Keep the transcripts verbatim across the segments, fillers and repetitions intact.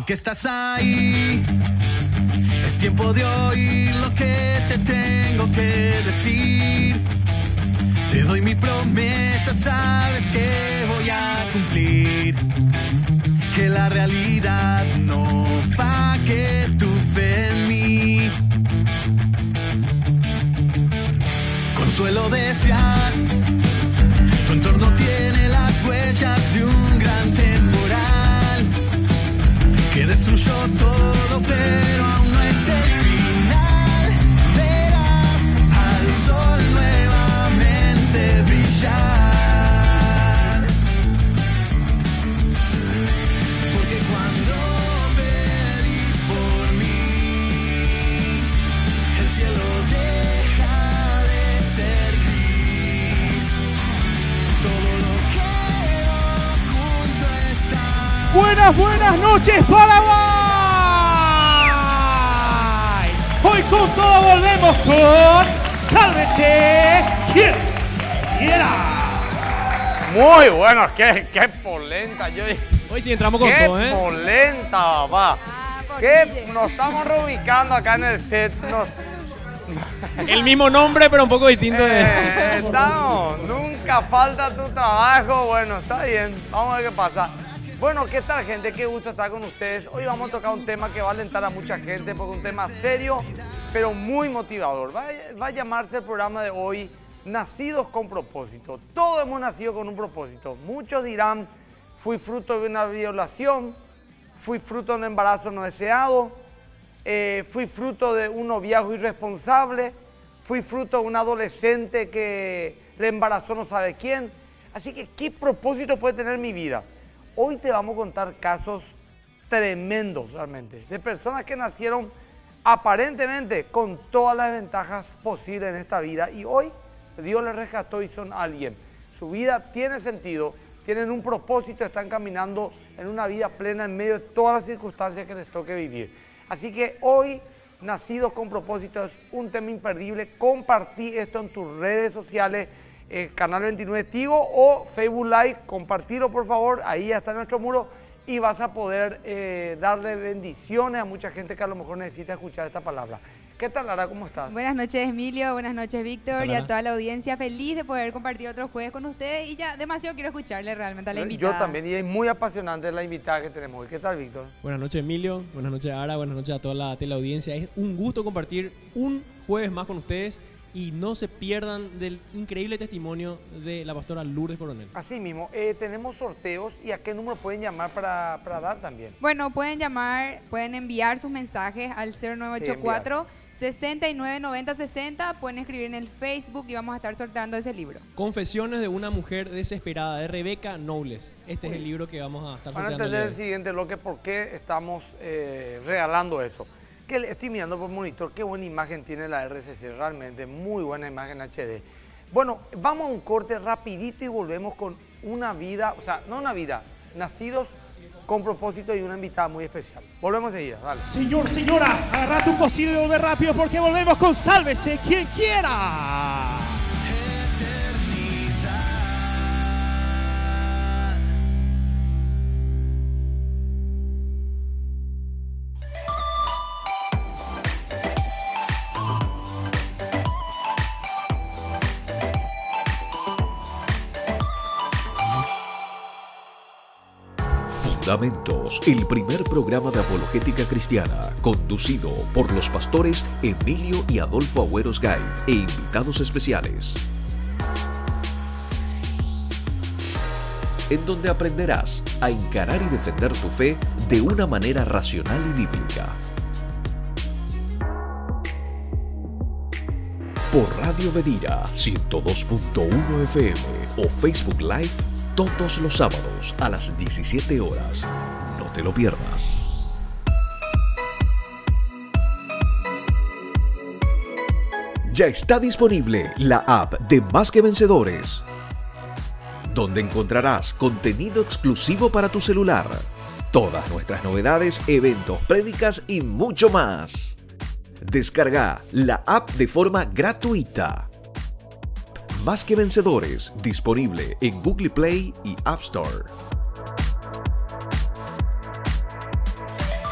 que estás ahí. Es tiempo de oír lo que te tengo que decir. Te doy mi promesa, sabes que voy a cumplir. Que la realidad no pague tu fe en mí. Consuelo deseas, tu entorno tiene las huellas de un gran temporal que destruyó todo, pero aún no es el final. Verás al sol nuevamente brillar, porque cuando pedís por mí, el cielo deja de ser gris. Todo lo que oculto está. Buenas, buenas noches, Paraguay. Hoy con todo volvemos con Sálvese quien quiera. Muy bueno, qué, qué polenta. Yo dije, Hoy sí entramos con qué todo, ¿eh? polenta, va. ¿Qué? Nos estamos reubicando acá en el set. Nos, El mismo nombre, pero un poco distinto de... eh, estamos, nunca falta tu trabajo. Bueno, está bien. Vamos a ver qué pasa. Bueno, ¿qué tal, gente? Qué gusto estar con ustedes. Hoy vamos a tocar un tema que va a alentar a mucha gente porque es un tema serio, pero muy motivador. Va, va a llamarse el programa de hoy Nacidos con Propósito. Todos hemos nacido con un propósito. Muchos dirán, fui fruto de una violación, fui fruto de un embarazo no deseado, eh, fui fruto de un noviazgo irresponsable, fui fruto de un adolescente que le embarazó no sabe quién. Así que, ¿qué propósito puede tener mi vida? Hoy te vamos a contar casos tremendos realmente, de personas que nacieron aparentemente con todas las ventajas posibles en esta vida y hoy Dios les rescató y son alguien. Su vida tiene sentido, tienen un propósito, están caminando en una vida plena en medio de todas las circunstancias que les toque vivir. Así que hoy, Nacidos con Propósito, es un tema imperdible. Compartí esto en tus redes sociales, eh, Canal veintinueve Tigo o Facebook Live. Compartilo, por favor, ahí ya está nuestro muro y vas a poder eh, darle bendiciones a mucha gente que a lo mejor necesita escuchar esta palabra. ¿Qué tal, Lara? ¿Cómo estás? Buenas noches, Emilio. Buenas noches, Víctor. Hola, Y a Lara. toda la audiencia. Feliz de poder compartir otro jueves con ustedes. Y ya demasiado quiero escucharle realmente a la invitada. Yo también, y es muy apasionante la invitada que tenemos hoy. ¿Qué tal, Víctor? Buenas noches, Emilio. Buenas noches, Ara. Buenas noches a toda la teleaudiencia. Es un gusto compartir un jueves más con ustedes y no se pierdan del increíble testimonio de la pastora Lourdes Coronel. Así mismo, eh, tenemos sorteos y a qué número pueden llamar para, para dar también. Bueno, pueden llamar, pueden enviar sus mensajes al cero nueve ocho cuatro, sesenta y nueve noventa sesenta. Pueden escribir en el Facebook y vamos a estar sorteando ese libro. Confesiones de una mujer desesperada, de Rebeca Knowles. Este es el libro que vamos a estar Van a sorteando. entender el el día de hoy. siguiente bloque por qué estamos eh, regalando eso. Que le- estoy mirando por monitor, qué buena imagen tiene la R C C, realmente muy buena imagen H D. Bueno, vamos a un corte rapidito y volvemos con una vida, o sea, no una vida, Nacidos con Propósito y una invitada muy especial. Volvemos enseguida, dale. Señor, señora, agarra tu cocido y volve rápido porque volvemos con Sálvese quien quiera. Fundamentos, el primer programa de apologética cristiana, conducido por los pastores Emilio y Adolfo Agüeros Gay e invitados especiales. En donde aprenderás a encarar y defender tu fe de una manera racional y bíblica. Por Radio Bedira ciento dos punto uno F M o Facebook Live todos los sábados a las diecisiete horas. No te lo pierdas. Ya está disponible la app de Más que Vencedores, donde encontrarás contenido exclusivo para tu celular, todas nuestras novedades, eventos, prédicas y mucho más. Descarga la app de forma gratuita. Más que Vencedores, disponible en Google Play y App Store.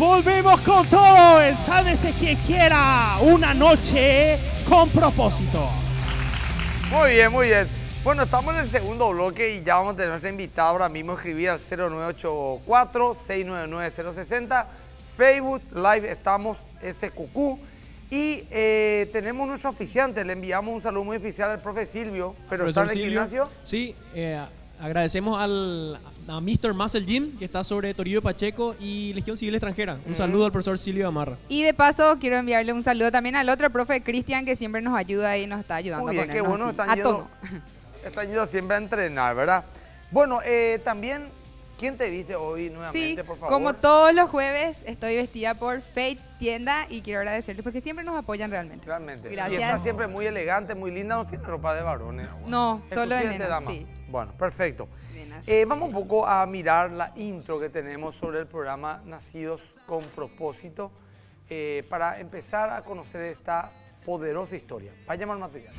Volvemos con todo en Sálvese quien quiera. Una noche con propósito. Muy bien, muy bien. Bueno, estamos en el segundo bloque y ya vamos a tener nuestra invitada ahora mismo. Escribir al cero nueve ocho cuatro, seis nueve nueve, cero seis cero. Facebook Live estamos S Q Q. Y eh, tenemos nuestro auspiciante. Le enviamos un saludo muy especial al profe Silvio. Pero está en el gimnasio. Sí, eh, agradecemos al, a mister Muscle Gym, que está sobre Toribio Pacheco y Legión Civil Extranjera. Un mm. saludo al profesor Silvio Amarra. Y de paso, quiero enviarle un saludo también al otro profe, Cristian, que siempre nos ayuda y nos está ayudando Muy bien, a qué bueno, así, están a yendo, tono. Están yendo siempre a entrenar, ¿verdad? Bueno, eh, también, ¿quién te viste hoy nuevamente, sí, por favor? Como todos los jueves, estoy vestida por Fate Tienda y quiero agradecerles porque siempre nos apoyan realmente. Realmente. Gracias. Y está siempre muy elegante, muy linda. ¿No tiene ropa de varones? No, solo de nenas, sí. Bueno, perfecto. Eh, vamos un poco a mirar la intro que tenemos sobre el programa Nacidos con Propósito eh, para empezar a conocer esta poderosa historia. Vayamos al material.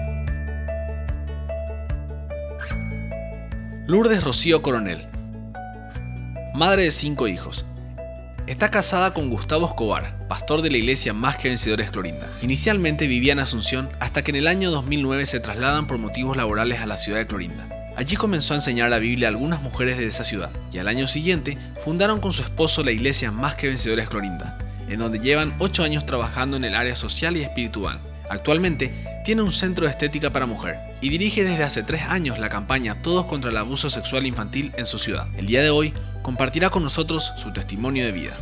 Lourdes Rocío Coronel, madre de cinco hijos. Está casada con Gustavo Escobar, pastor de la iglesia Más que Vencedores Clorinda. Inicialmente vivía en Asunción hasta que en el año dos mil nueve se trasladan por motivos laborales a la ciudad de Clorinda. Allí comenzó a enseñar la Biblia a algunas mujeres de esa ciudad y al año siguiente fundaron con su esposo la iglesia Más que Vencedores Clorinda, en donde llevan ocho años trabajando en el área social y espiritual. Actualmente tiene un centro de estética para mujer y dirige desde hace tres años la campaña Todos contra el Abuso Sexual Infantil en su ciudad. El día de hoy compartirá con nosotros su testimonio de vida.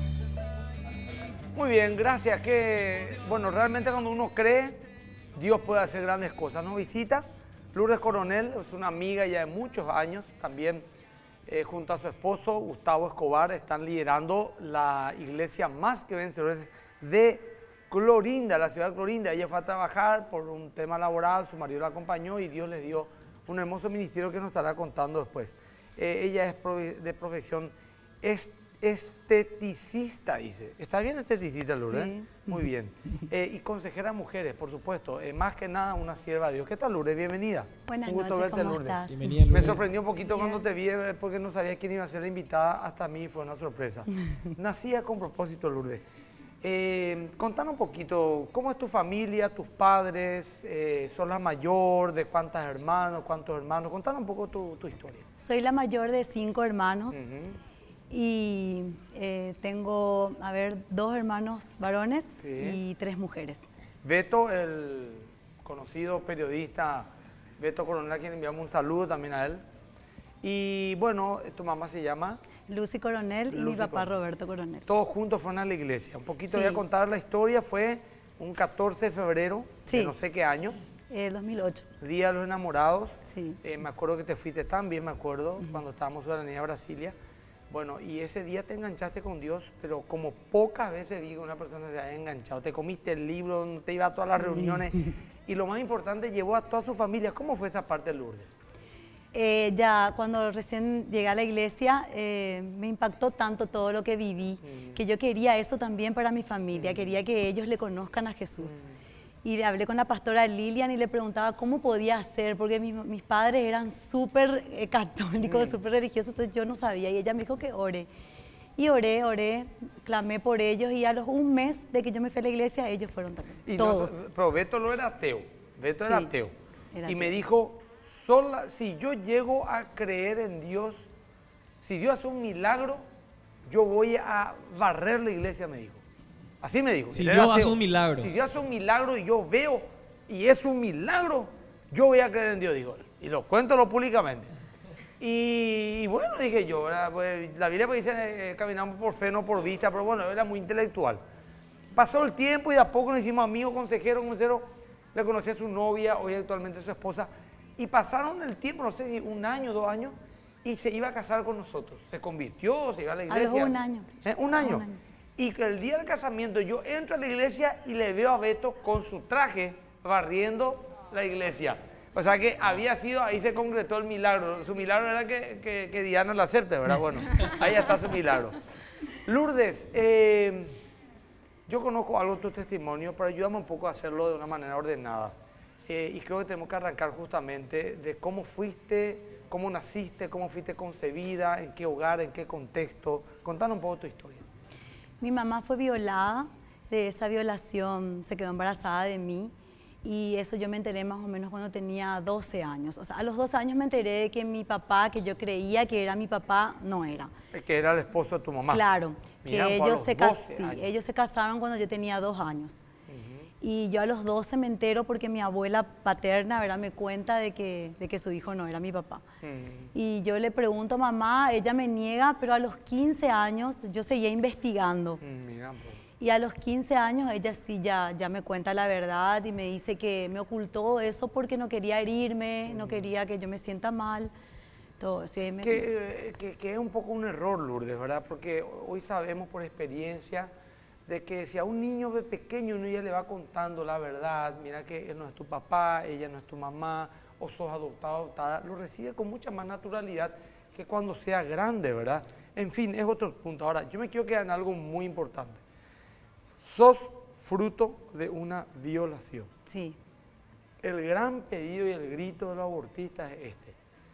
Muy bien, gracias. Que, bueno, realmente cuando uno cree, Dios puede hacer grandes cosas. Nos visita Lourdes Coronel, es una amiga ya de muchos años, también eh, junto a su esposo Gustavo Escobar están liderando la iglesia Más que Vencedores de Clorinda, la ciudad de Clorinda. Ella fue a trabajar por un tema laboral, su marido la acompañó y Dios les dio un hermoso ministerio que nos estará contando después. Eh, ella es de profesión est esteticista, dice. ¿Está bien esteticista, Lourdes? Sí. Muy bien. Eh, y consejera de mujeres, por supuesto. Eh, más que nada una sierva de Dios. ¿Qué tal, Lourdes? Bienvenida. Buenas un gusto noches, verte, ¿cómo Lourdes. estás? Bienvenida, Lourdes. Me sorprendió un poquito cuando te vi porque no sabía quién iba a ser la invitada. Hasta a mí fue una sorpresa. Nacía con propósito, Lourdes. Eh, contanos un poquito, ¿cómo es tu familia, tus padres? Eh, ¿Son la mayor? ¿De cuántos hermanos? ¿Cuántos hermanos? Contanos un poco tu, tu historia. Soy la mayor de cinco hermanos Uh-huh. y eh, tengo, a ver, dos hermanos varones Sí. y tres mujeres. Beto, el conocido periodista Beto Coronel, a quien enviamos un saludo también a él. Y bueno, tu mamá se llama... Lucy Coronel y Lucy mi papá Coronel. Roberto Coronel. Todos juntos fueron a la iglesia. Un poquito Sí. voy a contar la historia. Fue un catorce de febrero Sí. de no sé qué año. Eh, dos mil ocho. Día de los enamorados. Sí. Eh, me acuerdo que te fuiste tan bien, me acuerdo, uh-huh. cuando estábamos en la niña Brasilia. Bueno, y ese día te enganchaste con Dios, pero como pocas veces vi que una persona se haya enganchado. Te comiste el libro, te iba a todas las reuniones. Y lo más importante, llevó a toda su familia. ¿Cómo fue esa parte de Lourdes? Eh, ya cuando recién llegué a la iglesia eh, me impactó tanto todo lo que viví, mm. que yo quería eso también para mi familia, mm. quería que ellos le conozcan a Jesús. Mm. Y hablé con la pastora Lilian y le preguntaba cómo podía hacer, porque mis, mis padres eran súper eh, católicos, mm. súper religiosos, entonces yo no sabía y ella me dijo que ore. Y oré, oré, clamé por ellos y a los un mes de que yo me fui a la iglesia, ellos fueron también, y todos. No, pero Beto no era ateo, Beto sí, era ateo. Era y ateo. me dijo... Sola, si yo llego a creer en Dios, si Dios hace un milagro, yo voy a barrer la iglesia, me dijo. Así me dijo. Si Dios hace un milagro. Si Dios hace un milagro y yo veo, y es un milagro, yo voy a creer en Dios, dijo él. Y lo cuento públicamente. Y, y bueno, dije yo, pues, la Biblia dice, eh, caminamos por fe, no por vista, pero bueno, era muy intelectual. Pasó el tiempo y de a poco nos hicimos amigos, consejeros, consejeros. Le conocí a su novia, hoy actualmente su esposa. Y pasaron el tiempo, no sé si un año, dos años, y se iba a casar con nosotros. Se convirtió, se iba a la iglesia. A un año. ¿Eh? Un año. Un año. Y que el día del casamiento yo entro a la iglesia y le veo a Beto con su traje barriendo la iglesia. O sea que había sido, ahí se concretó el milagro. Su milagro era que, que, que Diana lo acepte, ¿verdad? Bueno, ahí está su milagro. Lourdes, eh, yo conozco algo de tu testimonio, pero ayúdame un poco a hacerlo de una manera ordenada. Eh, y creo que tenemos que arrancar justamente de cómo fuiste, cómo naciste, cómo fuiste concebida, en qué hogar, en qué contexto. Contanos un poco tu historia. Mi mamá fue violada, de esa violación se quedó embarazada de mí y eso yo me enteré más o menos cuando tenía doce años. O sea, a los doce años me enteré de que mi papá, que yo creía que era mi papá, no era. Que era el esposo de tu mamá. Claro, Mirá, que fue a ellos los se, cas- doce sí, años. ellos se casaron cuando yo tenía dos años. Y yo a los doce me entero porque mi abuela paterna, ¿verdad?, me cuenta de que, de que su hijo no era mi papá. Mm. Y yo le pregunto a mamá, ella me niega, pero a los quince años yo seguía investigando. Mm, mira, pues. Y a los quince años ella sí ya, ya me cuenta la verdad y me dice que me ocultó eso porque no quería herirme, no quería que yo me sienta mal. Todo eso. Y me- Que, eh, que, que es un poco un error, Lourdes, ¿verdad? Porque hoy sabemos por experiencia de que si a un niño de pequeño uno ya le va contando la verdad, mira que él no es tu papá, ella no es tu mamá, o sos adoptado, adoptada, lo recibe con mucha más naturalidad que cuando sea grande, ¿verdad? En fin, es otro punto. Ahora, yo me quiero quedar en algo muy importante. Sos fruto de una violación. Sí. El gran pedido y el grito de los abortistas es este.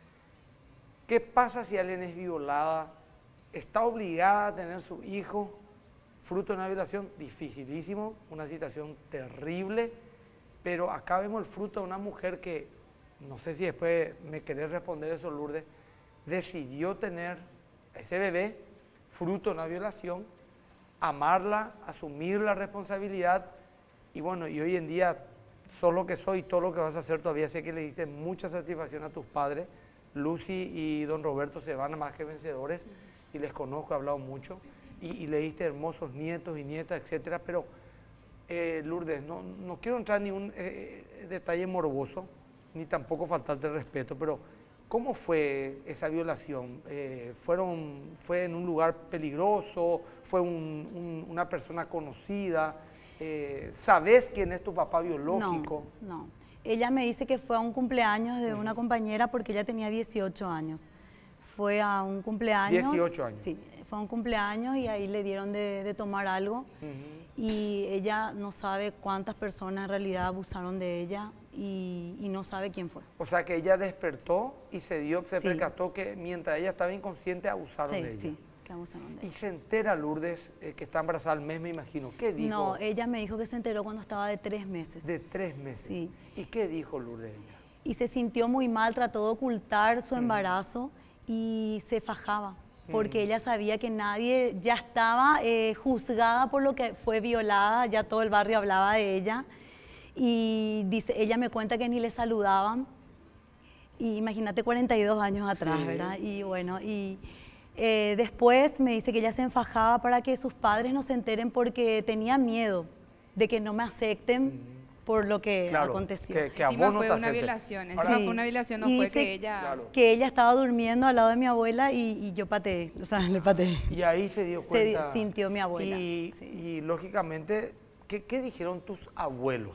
¿Qué pasa si alguien es violada, está obligada a tener su hijo fruto de una violación? Dificilísimo, una situación terrible, pero acá vemos el fruto de una mujer que, no sé si después me querés responder eso, Lourdes, decidió tener ese bebé fruto de una violación, amarla, asumir la responsabilidad y bueno, y hoy en día sos lo que soy y todo lo que vas a hacer todavía sé que le diste mucha satisfacción a tus padres. Lucy y don Roberto se van a Más que Vencedores y les conozco, he hablado mucho y, y le diste hermosos nietos y nietas, etcétera, pero eh, Lourdes, no, no quiero entrar en ningún eh, detalle morboso ni tampoco faltarte el respeto, pero ¿cómo fue esa violación? Eh, fueron, ¿Fue en un lugar peligroso? ¿Fue un, un, una persona conocida? Eh, ¿Sabés quién es tu papá biológico? No, no. Ella me dice que fue a un cumpleaños de una compañera porque ella tenía dieciocho años. Fue a un cumpleaños. dieciocho años. Sí, fue a un cumpleaños y ahí le dieron de, de tomar algo. Uh-huh. Y ella no sabe cuántas personas en realidad abusaron de ella y, y no sabe quién fue. O sea que ella despertó y se dio, se Sí. percató que mientras ella estaba inconsciente abusaron Sí, de ella. sí, que abusaron de Y ella. se entera Lourdes eh, que está embarazada al mes, me imagino. ¿Qué dijo? No, ella me dijo que se enteró cuando estaba de tres meses. De tres meses. Sí. ¿Y qué dijo Lourdes ella? Y se sintió muy mal, trató de ocultar su embarazo y se fajaba, porque ella sabía que nadie ya estaba eh, juzgada por lo que fue violada, ya todo el barrio hablaba de ella. Y dice, ella me cuenta que ni le saludaban. Y imagínate cuarenta y dos años atrás, Sí. ¿verdad? Y bueno, y eh, después me dice que ella se enfajaba para que sus padres no se enteren porque tenía miedo de que no me acepten por lo que Claro, aconteció. que, que a Encima vos no fue te una acepten. violación, Ahora, encima Sí. fue una violación, no Y fue dice- que ella... Claro. Que ella estaba durmiendo al lado de mi abuela y, y yo pateé, o sea, le pateé. Y ahí se dio Se cuenta. di- sintió mi abuela, Y, sí. y, lógicamente, ¿qué, qué dijeron tus abuelos?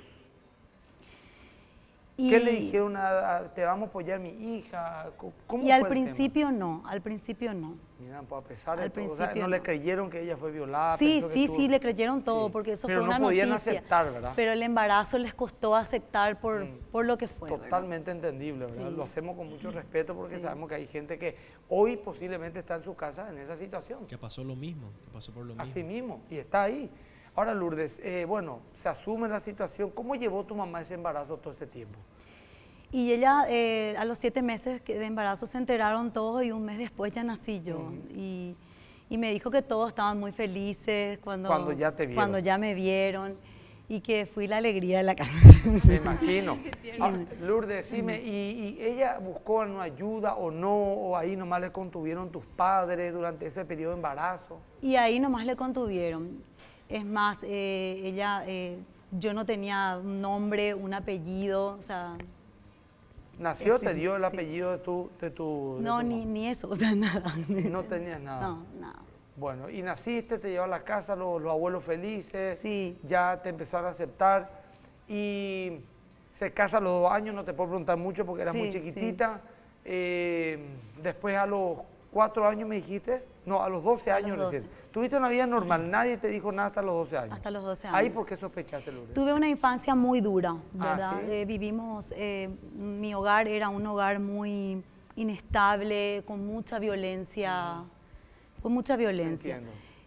Y, ¿Qué le dijeron a, a- te vamos a apoyar mi hija? Co- ¿Cómo y fue al el principio no, al principio no. tema? Mira, pues a pesar de al todo, o sea, principio no le no. creyeron que ella fue violada. Sí, pensó que sí, tú- sí, le creyeron todo, Sí. porque eso Pero fue no una podían noticia. aceptar, ¿verdad? Pero el embarazo les costó aceptar por, Mm. por lo que fue. ¿verdad? Totalmente entendible, ¿verdad? Sí. Lo hacemos con mucho respeto porque Sí. sabemos que hay gente que hoy posiblemente está en su casa en esa situación. Que pasó lo mismo, que pasó por lo mismo. Así mismo, y está ahí. Ahora, Lourdes, eh, bueno, se asume la situación. ¿Cómo llevó tu mamá ese embarazo todo ese tiempo? Y ella, eh, a los siete meses que- de embarazo se enteraron todos y un mes después ya nací yo. y, y me dijo que todos estaban muy felices cuando, Cuando ya te vieron. cuando ya me vieron y que fui la alegría de la casa. Me imagino. Ah, Lourdes, decime, ¿y, ¿y ella buscó una ayuda o no? ¿O ahí nomás le contuvieron tus padres durante ese periodo de embarazo? Y ahí nomás le contuvieron. Es más, eh, ella, eh, yo no tenía un nombre, un apellido, o sea, ¿Nació, Sí, te dio el sí. apellido de tu, de tu de no, tu ni, mamá? ni eso, o sea, nada. No tenías nada. No, nada. Bueno, y naciste, te llevó a la casa, los, los abuelos felices, Sí. ya te empezaron a aceptar y se casa a los dos años, no te puedo preguntar mucho porque eras muy Sí, chiquitita. Eh, después a los cuatro años me dijiste, no, a los doce A los años doce. recién. Tuviste una vida normal, nadie te dijo nada hasta los doce años. Hasta los doce ¿Ahí años. por qué sospechaste, Lourdes? Tuve una infancia muy dura, Ah, ¿verdad? ¿sí? Eh, vivimos, eh, mi hogar era un hogar muy inestable, con mucha violencia, con mucha violencia. Entiendo.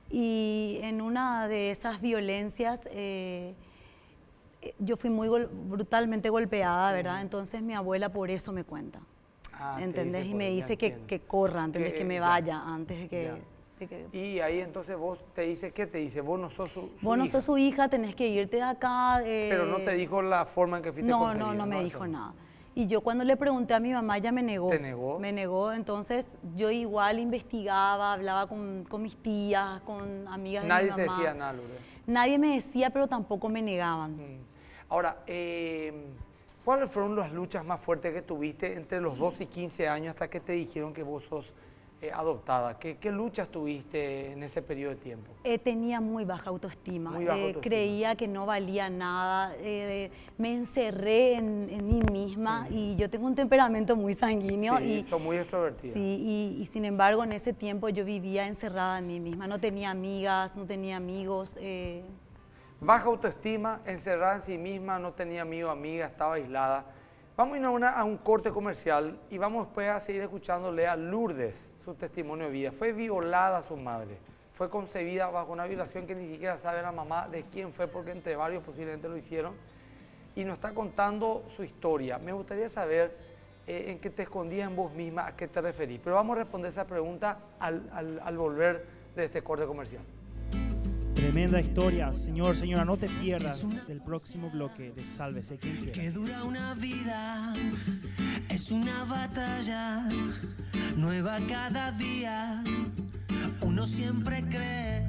Y en una de esas violencias eh, yo fui muy gol brutalmente golpeada, ¿verdad? Entonces mi abuela por eso me cuenta, Ah, te ¿entendés? dice Y por- me ya dice que, entiendo. que corra, ¿entendés? Que- Que me ya. vaya antes de que... Ya. de que- Y ahí entonces vos te dice, ¿qué te dice? Vos no sos su, su Vos no hija. sos su hija, tenés que irte de acá. eh, Pero no te dijo la forma en que fuiste No, concebida, no, no me Eso dijo no. nada. Y yo cuando le pregunté a mi mamá, ella me negó. ¿Te negó? Me negó, entonces yo igual investigaba, hablaba con, con mis tías, con amigas Nadie de mi te mamá. decía nada, Lourdes. Nadie me decía, pero tampoco me negaban. Mm. Ahora, eh, ¿cuáles fueron las luchas más fuertes que tuviste entre los doce y quince años hasta que te dijeron que vos sos eh, adoptada? ¿Qué, ¿Qué luchas tuviste en ese periodo de tiempo? Eh, tenía muy baja autoestima, Muy baja eh, autoestima. creía que no valía nada, eh, me encerré en, en mí misma y yo tengo un temperamento muy sanguíneo. Sí, y, sos muy extrovertida. Sí, y, y sin embargo en ese tiempo yo vivía encerrada en mí misma, no tenía amigas, no tenía amigos. eh, Baja autoestima, encerrada en sí misma, no tenía amigos, amigas, estaba aislada. Vamos a ir a, una- a un corte comercial y vamos después a seguir escuchándole a Lourdes su testimonio de vida. Fue violada su madre, fue concebida bajo una violación que ni siquiera sabe la mamá de quién fue, porque entre varios posiblemente lo hicieron. Y nos está contando su historia. Me gustaría saber eh, en qué te escondías en vos misma, a qué te referís. Pero vamos a responder esa pregunta al, al- al volver de este corte comercial. Tremenda historia, señor, señora, no te pierdas del próximo bloque de Sálvese quien quiera. Que dura una vida, es una batalla nueva cada día, uno siempre cree.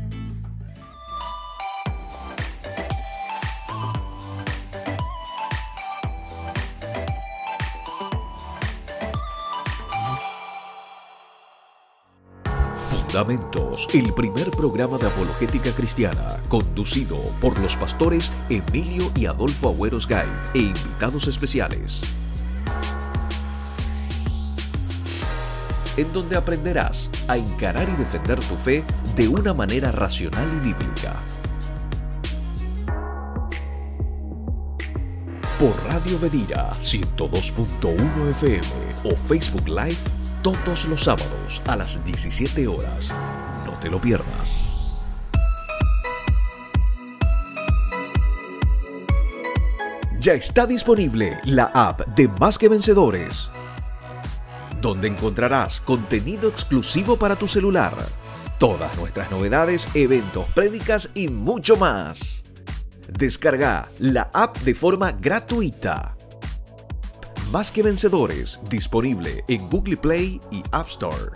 Fundamentos, el primer programa de apologética cristiana, conducido por los pastores Emilio y Adolfo Agüeros Gay e invitados especiales. En donde aprenderás a encarar y defender tu fe de una manera racional y bíblica. Por Radio Bedira ciento dos punto uno F M o Facebook Live todos los sábados a las diecisiete horas. No te lo pierdas. Ya está disponible la app de Más que Vencedores, donde encontrarás contenido exclusivo para tu celular, todas nuestras novedades, eventos, prédicas y mucho más. Descarga la app de forma gratuita. Más que Vencedores, disponible en Google Play y App Store.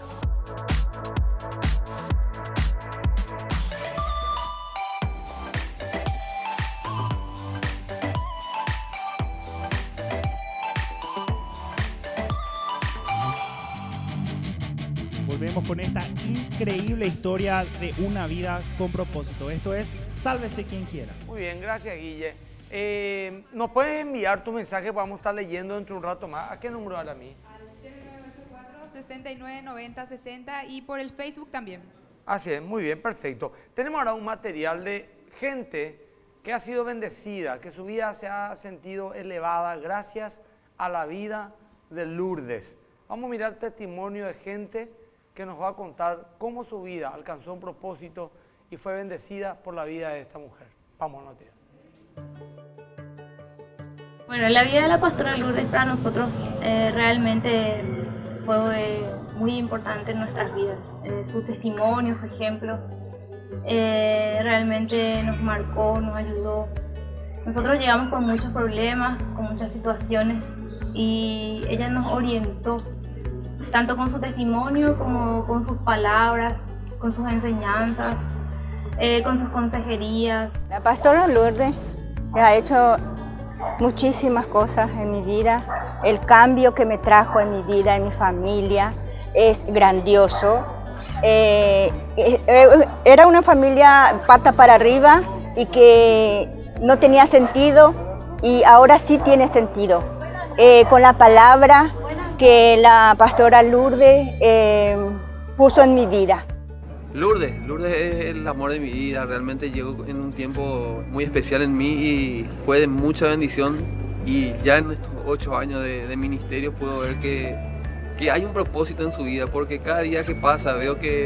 Volvemos con esta increíble historia de una vida con propósito. Esto es Sálvese quien quiera. Muy bien, gracias, Guille. Eh, ¿Nos puedes enviar tu mensaje? Vamos a estar leyendo dentro de un rato más. ¿A qué número ahora a mí? cero nueve ocho cuatro, sesenta y nueve, noventa, sesenta y por el Facebook también. Así es, muy bien, perfecto. Tenemos ahora un material de gente que ha sido bendecida, que su vida se ha sentido elevada gracias a la vida de Lourdes. Vamos a mirar testimonio de gente que nos va a contar cómo su vida alcanzó un propósito y fue bendecida por la vida de esta mujer. Vamos a notar. Bueno, la vida de la pastora Lourdes para nosotros eh, realmente fue eh, muy importante en nuestras vidas. Eh, su testimonio, su ejemplo, eh, realmente nos marcó, nos ayudó. Nosotros llegamos con muchos problemas, con muchas situaciones y ella nos orientó, tanto con su testimonio como con sus palabras, con sus enseñanzas, eh, con sus consejerías. La pastora Lourdes ha hecho muchísimas cosas en mi vida. El cambio que me trajo en mi vida, en mi familia, es grandioso. Eh, eh, era una familia pata para arriba y que no tenía sentido y ahora sí tiene sentido. Eh, con la palabra que la pastora Lourdes eh, puso en mi vida. Lourdes, Lourdes es el amor de mi vida, realmente llegó en un tiempo muy especial en mí y fue de mucha bendición y ya en estos ocho años de, de ministerio puedo ver que, que hay un propósito en su vida porque cada día que pasa veo que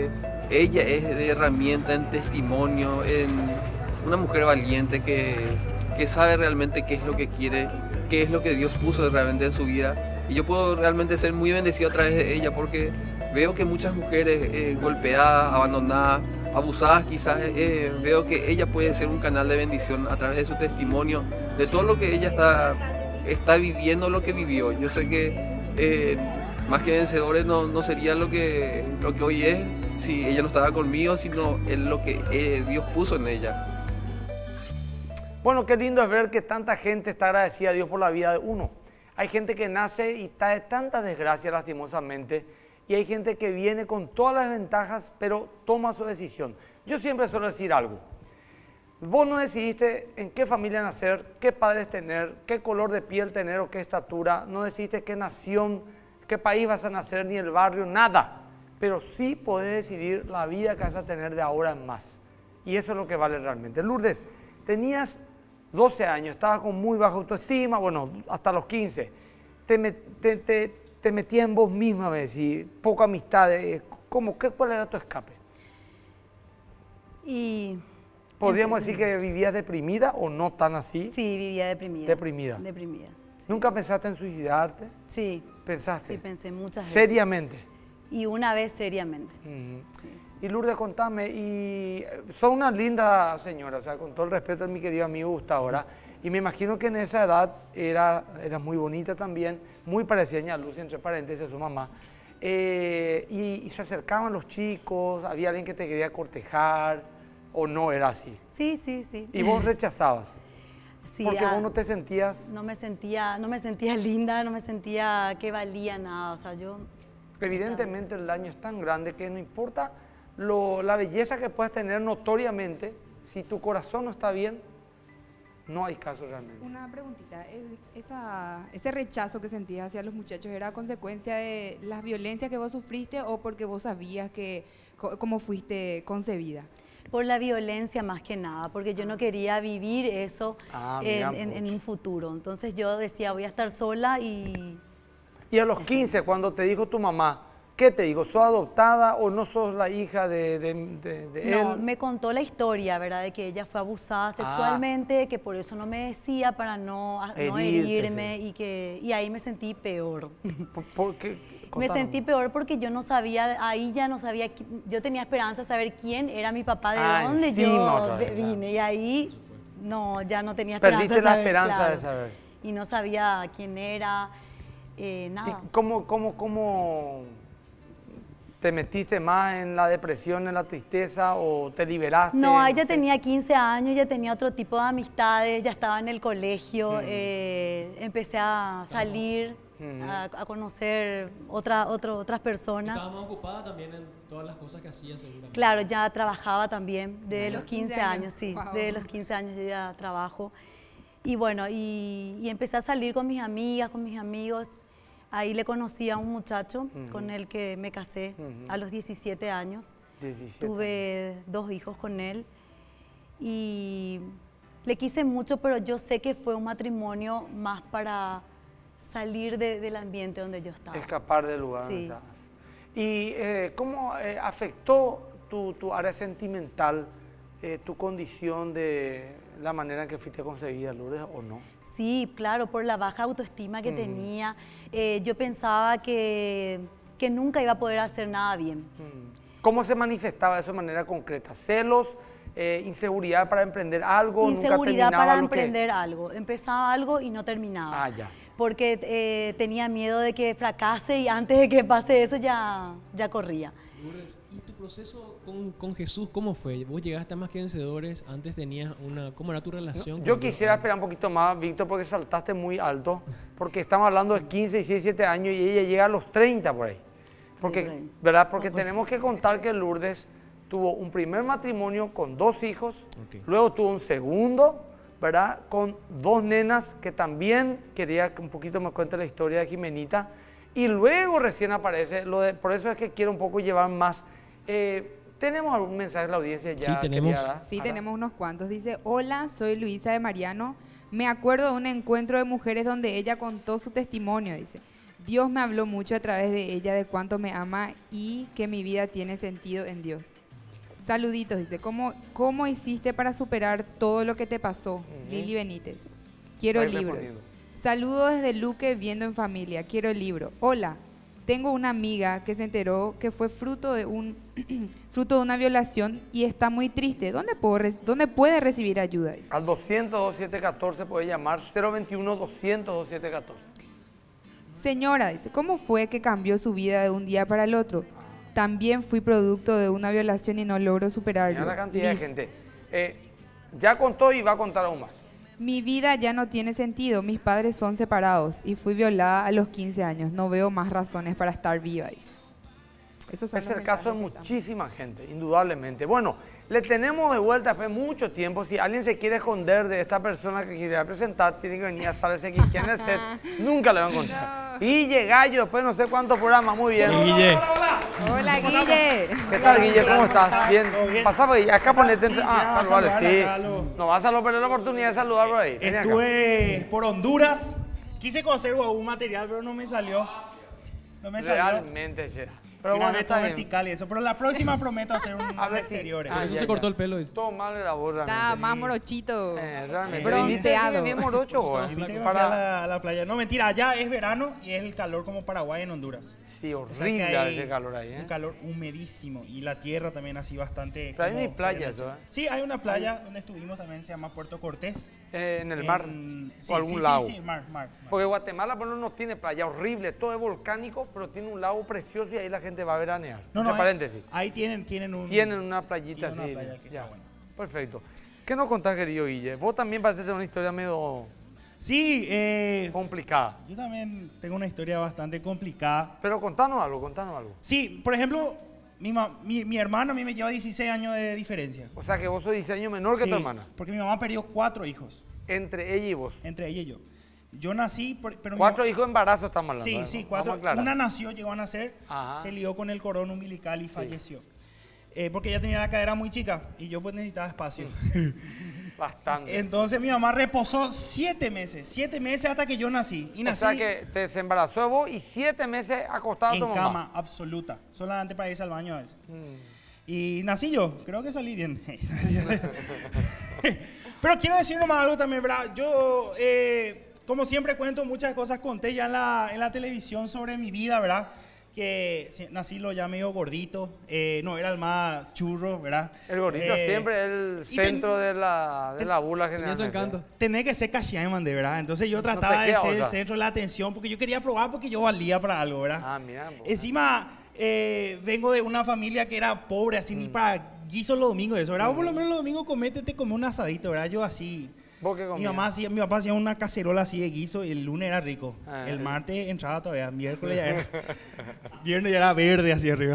ella es de herramienta, en testimonio, en una mujer valiente que, que sabe realmente qué es lo que quiere, qué es lo que Dios puso realmente en su vida. Y yo puedo realmente ser muy bendecido a través de ella porque veo que muchas mujeres eh, golpeadas, abandonadas, abusadas quizás, eh, veo que ella puede ser un canal de bendición a través de su testimonio, de todo lo que ella está, está viviendo, lo que vivió. Yo sé que eh, Más que Vencedores no, no sería lo que, lo que hoy es si ella no estaba conmigo, sino en lo que eh, Dios puso en ella. Bueno, qué lindo es ver que tanta gente está agradecida a Dios por la vida de uno. Hay gente que nace y trae tanta desgracia lastimosamente, y hay gente que viene con todas las ventajas, pero toma su decisión. Yo siempre suelo decir algo. Vos no decidiste en qué familia nacer, qué padres tener, qué color de piel tener o qué estatura. No decidiste qué nación, qué país vas a nacer, ni el barrio, nada. Pero sí podés decidir la vida que vas a tener de ahora en más. Y eso es lo que vale realmente. Lourdes, tenías doce años, estabas con muy baja autoestima, bueno, hasta los quince. Te, met, te, te, te metías en vos misma, me decís, poca amistad. ¿Cómo, qué, ¿Cuál era tu escape? Y... ¿Podríamos decir que vivías deprimida o no tan así? Sí, vivía deprimida. Deprimida. Deprimida. Sí. ¿Nunca pensaste en suicidarte? Sí. ¿Pensaste? Sí, pensé muchas veces. ¿Seriamente? Y una vez seriamente. Uh-huh. Sí. Y Lourdes, contame, y sos una linda señora, o sea, con todo el respeto a mi querido amigo Gustavo, ¿verdad? Y me imagino que en esa edad era, era muy bonita también, muy parecida a Lucy, entre paréntesis, a su mamá. Eh, y, y se acercaban los chicos, había alguien que te quería cortejar, ¿o no era así? Sí, sí, sí. ¿Y vos rechazabas? Sí, porque ah, vos no te sentías... No me sentía, no me sentía linda, no me sentía que valía nada, o sea, yo... Evidentemente el daño es tan grande que no importa lo, la belleza que puedes tener notoriamente, si tu corazón no está bien, no hay caso realmente. Una preguntita, esa, ese rechazo que sentías hacia los muchachos, ¿era consecuencia de las violencias que vos sufriste o porque vos sabías que cómo fuiste concebida? Por la violencia más que nada, porque yo no quería vivir eso ah, en, en, en un futuro. Entonces yo decía, voy a estar sola y... Y a los quince, cuando te dijo tu mamá, ¿qué te dijo? ¿Sos adoptada o no sos la hija de, de, de, de él? No, me contó la historia, ¿verdad? De que ella fue abusada sexualmente, ah. que por eso no me decía para no, no herirme y que y ahí me sentí peor. ¿Por, por qué? Me sentí peor porque yo no sabía, ahí ya no sabía, yo tenía esperanza de saber quién era mi papá, de ah, dónde yo vez, vine, claro. Y ahí no, ya no tenía esperanza. Perdiste de saber, la esperanza claro. de saber. Y no sabía quién era, eh, nada. ¿Y cómo, cómo, cómo te metiste más en la depresión, en la tristeza o te liberaste? No, ella no sé. tenía quince años, ya tenía otro tipo de amistades, ya estaba en el colegio, mm. eh, empecé a salir. Mm. A, a conocer otra, otra, otras personas. Estaba más ocupada también en todas las cosas que hacía seguramente. Claro, ya trabajaba también, desde los quince años, años sí, wow. desde los quince años yo ya trabajo. Y bueno, y, y empecé a salir con mis amigas, con mis amigos. Ahí le conocí a un muchacho uh-huh. con el que me casé uh-huh. a los diecisiete años. diecisiete Tuve años. dos hijos con él y le quise mucho, pero yo sé que fue un matrimonio más para salir de, del ambiente donde yo estaba. Escapar del lugar sí. donde estabas. ¿Y eh, cómo eh, afectó tu, tu área sentimental, eh, tu condición de la manera en que fuiste concebida, Lourdes, o no? Sí, claro, por la baja autoestima que mm. tenía. Eh, yo pensaba que, que nunca iba a poder hacer nada bien. Mm. ¿Cómo se manifestaba eso de manera concreta? ¿Celos? Eh, ¿Inseguridad para emprender algo? Inseguridad para lo emprender que... algo. Empezaba algo y no terminaba. Ah, ya. Porque eh, tenía miedo de que fracase y antes de que pase eso ya, ya corría. Lourdes, ¿y tu proceso con, con Jesús cómo fue? ¿Vos llegaste a Más que Vencedores? ¿Antes tenías una... ¿Cómo era tu relación? No, yo quisiera Dios? esperar un poquito más, Víctor, porque saltaste muy alto, porque estamos hablando de quince, diecisiete años y ella llega a los treinta por ahí. Porque, ¿verdad? Porque tenemos que contar que Lourdes tuvo un primer matrimonio con dos hijos, okay. Luego tuvo un segundo, ¿verdad? Con dos nenas que también quería que un poquito me cuente la historia de Jimenita. Y luego recién aparece, lo de, por eso es que quiero un poco llevar más. Eh, ¿Tenemos algún mensaje de la audiencia ya? Sí, tenemos. Quería, sí, tenemos unos cuantos. Dice, hola, soy Luisa de Mariano. Me acuerdo de un encuentro de mujeres donde ella contó su testimonio, dice. Dios me habló mucho a través de ella de cuánto me ama y que mi vida tiene sentido en Dios. Saluditos, dice. ¿Cómo, cómo hiciste para superar todo lo que te pasó? Uh-huh. Lili Benítez. Quiero Ahí libros. respondiendo. Saludos desde Luque, viendo en familia. Quiero el libro. Hola, tengo una amiga que se enteró que fue fruto de un fruto de una violación y está muy triste. ¿Dónde, puedo re- ¿dónde puede recibir ayuda? Dice. Al doscientos, veintisiete catorce puede llamar, cero veintiuno, doscientos, veintisiete catorce. Señora, dice, ¿cómo fue que cambió su vida de un día para el otro? También fui producto de una violación y no logro superarlo. Mira la cantidad Liz. de gente. Eh, ya contó y va a contar aún más. Mi vida ya no tiene sentido. Mis padres son separados y fui violada a los quince años. No veo más razones para estar viva, dice. Esos son Es los el caso de mensajes que muchísima gente, indudablemente. Bueno, le tenemos de vuelta hace mucho tiempo. Si alguien se quiere esconder de esta persona que quiere presentar, tiene que venir a saberse quién es él. Nunca le va a encontrar. Guille Gallo, después no sé cuántos programas, muy bien. Guille. estamos. Hola, Guille. ¿Qué tal, Guille? ¿Cómo estás? Bien. ¿Todo bien? Pasá por ahí, acá ponete entre... Sí, Ah, ya, saludale, saludar sí. acá, lo- No vas a lo- perder la oportunidad de saludar por ahí. Vení acá. Estuve por Honduras. Quise conocer un material, pero no me salió. No me salió. Realmente, che. Pero Grabé bueno, todo está bien. vertical y eso. Pero la próxima prometo hacer un, A un ver, exterior. sí. Por Ah, eso ya, se ya. cortó el pelo. dice. Todo mal grabó realmente. Está más morochito. Eh, realmente. Bronceado. Viste, bien morocho, güey. Invité a Para... la, a la playa. No, mentira, allá es verano y es el calor como Paraguay en Honduras. Sí, O sea que horrible hay ese calor ahí, ¿eh? Un calor humedísimo y la tierra también así bastante. Pero hay como ni playa, serenita. eso, ¿eh? Sí, hay una playa donde estuvimos también, se llama Puerto Cortés. Eh, en el mar En- sí, o algún sí, lago. Sí, sí, mar, mar, mar. Porque Guatemala, por ejemplo, no tiene playa, horrible, todo es volcánico, pero tiene un lago precioso y ahí la gente va a veranear. No, Entre no, paréntesis. Ahí, ahí tienen, tienen un. Tienen una playita tienen así. una playa que ya. está buena. Perfecto. ¿Qué nos contás, querido Guille? Vos también parece tener una historia medio Sí, eh, complicada. yo también tengo una historia bastante complicada. Pero contanos algo, contanos algo. Sí, por ejemplo, mi, ma- mi, mi hermano a mí me lleva dieciséis años de diferencia. O sea que vos sos dieciséis años menor que Sí, tu hermana. porque mi mamá perdió cuatro hijos, Entre ella y vos. entre ella y yo. Yo nací, por- pero mi Cuatro mamá- hijos de embarazo estamos hablando. Sí, ¿eh? sí, Vamos cuatro. a aclarar. Una nació, llegó a nacer, Ajá. se lió con el cordón umbilical y falleció. Eh, porque ella tenía la cadera muy chica y yo pues necesitaba espacio. Bastante. Entonces mi mamá reposó siete meses, siete meses hasta que yo nací. Y O nací sea que te desembarazó de vos y siete meses acostado a en tu mamá. cama absoluta, solamente para irse al baño a veces. Mm. Y nací yo, creo que salí bien. Pero quiero decir nomás algo también, ¿verdad? Yo, eh, como siempre cuento muchas cosas, conté ya en la, en la televisión sobre mi vida, ¿verdad? Que sí, nací lo ya medio gordito, eh, no era el más churro, ¿verdad? El gordito Eh, siempre es el y ten- centro de la, de ten- la burla Tenía su generalmente. encanto. Tenés que ser Cachiaman, de verdad. Entonces yo No trataba te de queda ser el otra. centro de la atención porque yo quería probar porque yo valía para algo, ¿verdad? Ah, mira. vos. Encima, eh, vengo de una familia que era pobre, así Mm. ni para guiso los domingos, eso, ¿verdad? Vos por lo menos los domingos cométete como un asadito, ¿verdad? Yo así. ¿Vos qué Mi, comías? mamá hacía, mi papá hacía una cacerola así de guiso y el lunes era rico. Ah, el eh. martes entraba todavía, miércoles ya era. Viernes ya era verde así arriba.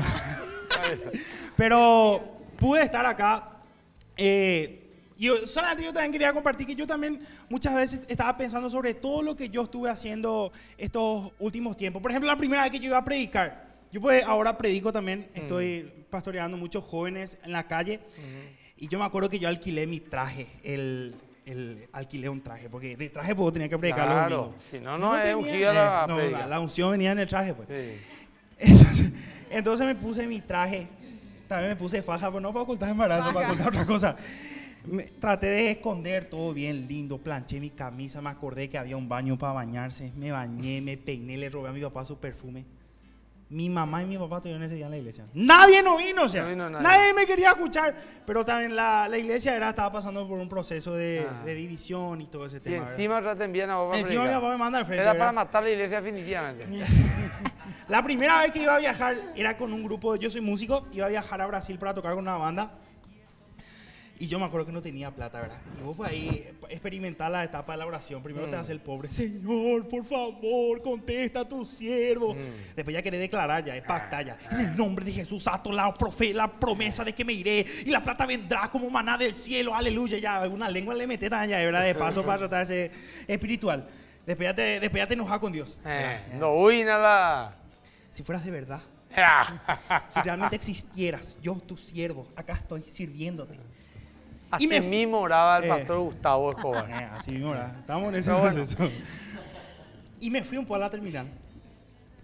Pero pude estar acá. Eh, y yo, solamente yo también quería compartir que yo también muchas veces estaba pensando sobre todo lo que yo estuve haciendo estos últimos tiempos. Por ejemplo, la primera vez que yo iba a predicar. Yo pues ahora predico también, estoy pastoreando muchos jóvenes en la calle. Y yo me acuerdo que yo alquilé mi traje, el, el alquilé un traje, porque de traje pues tenía que predicar los Claro, domingos. si no, no es tenía- ungida la eh, no, predica. la, la unción venía en el traje, pues. Sí. Entonces, entonces me puse mi traje, también me puse faja, pero no para ocultar embarazo, para ocultar otra cosa. Me- traté de esconder todo bien lindo, planché mi camisa, me acordé que había un baño para bañarse, me bañé, me peiné, le robé a mi papá su perfume. Mi mamá y mi papá estuvieron ese día en la iglesia. Nadie no vino, o sea, No vino nadie. nadie me quería escuchar, pero también la, la iglesia era, estaba pasando por un proceso de, Ah. de división y todo ese Y tema. ¿verdad? encima traten bien a vos para Encima mi predicar. papá me manda al frente. Era ¿verdad? para matar la iglesia definitivamente. La primera vez que iba a viajar era con un grupo, yo soy músico, iba a viajar a Brasil para tocar con una banda. Y yo me acuerdo que no tenía plata, ¿verdad? Y vos pues ahí experimentar la etapa de la oración. Primero te hace el pobre, Señor, por favor, contesta a tu siervo. Después ya querés declarar, ya es pactar ya. En el nombre de Jesús, ato la, profe, la promesa de que me iré y la plata vendrá como maná del cielo, aleluya. Ya una lengua le metes ya, ¿verdad? De paso para tratar de ser espiritual. Después ya te, después ya te enojas con Dios. Eh, no huí nada. Si fueras de verdad, si realmente existieras, yo, tu siervo, acá estoy sirviéndote. Así Y me- mismo oraba el Eh. pastor Gustavo Eh, Escobar. así mismo, ¿verdad? Estamos en ese Pero bueno. proceso. Y me fui un poco a la terminal.